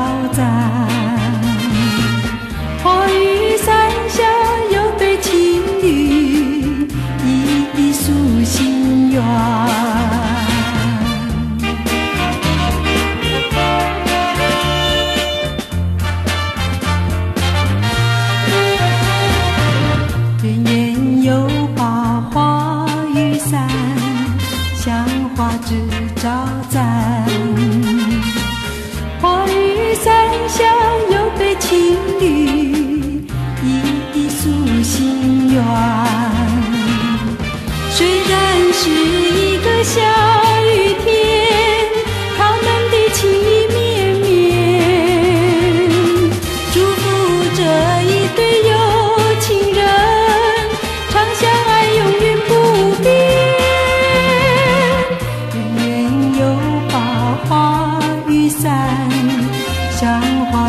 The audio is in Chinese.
赞。花雨伞下有对情侣，一诉心愿。远远又把花雨伞向花枝招展。花雨伞下有对情侣，一诉心愿。虽然是一个下雨天，他们的情意绵绵，祝福这一对有情人，长相爱永远不变。远远又把花雨伞向花